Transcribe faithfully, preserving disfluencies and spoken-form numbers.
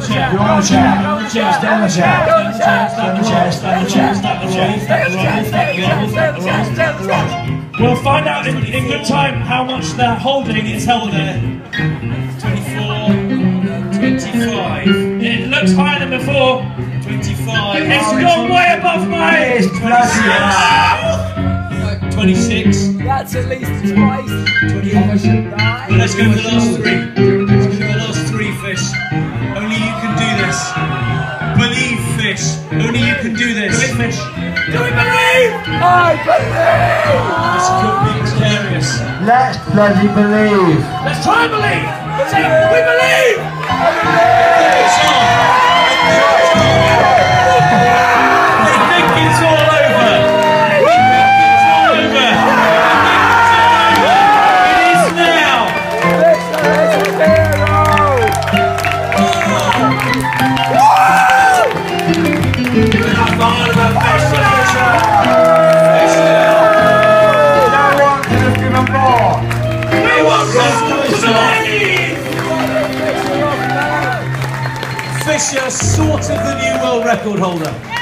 chair, you're on the chair, on the chair, stay on the chair, stay on the chair, stay on the chair, stay on the chair, stay on the chair, stay on the chair, stay on the chair, stay on the chair, stay on the chair. We'll find out in, in good time how much they're holding is held there. twenty-four, twenty-five. It looks higher than before. twenty-five. It's gone way above my head. It's bloody hell. twenty-six. That's at least twice. twenty-five. Let's go for the last three. Let's go for the last three, fish. Only you can do this. Believe, fish. Only you can do this. Believe, fish. Do we believe? I believe! This could be precarious. Let's bloody believe. Let's try and believe. Say, we believe. It's on. They think it's all over. They think it's all over. It is now. Listen, it's a hero! Come on, the fish. We want Fisher, sort of the new world record holder.